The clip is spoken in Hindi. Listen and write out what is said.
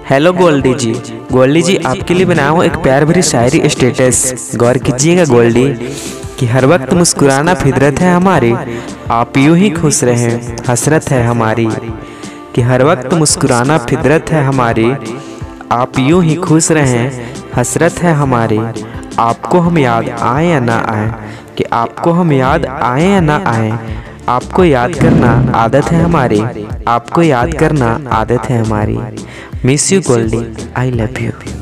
Hello Goldie ji. Goldie ji, आपके लिए बनाया हूँ एक प्यार भरी शायरी स्टेटस। गौर कीजिएगा गोल्डी कि हर वक्त मुस्कुराना फितरत है हमारी, आप यूं ही खुश रहें हसरत है हमारी। कि हर वक्त मुस्कुराना फितरत है हमारी, आप यूं ही खुश रहें हसरत है हमारी। आपको हम याद आए या ना आए, कि आपको हम याद आए या ना आए, आपको याद करना आदत है हमारी, आपको याद करना आदत है हमारी। Miss you Goldie, I love you.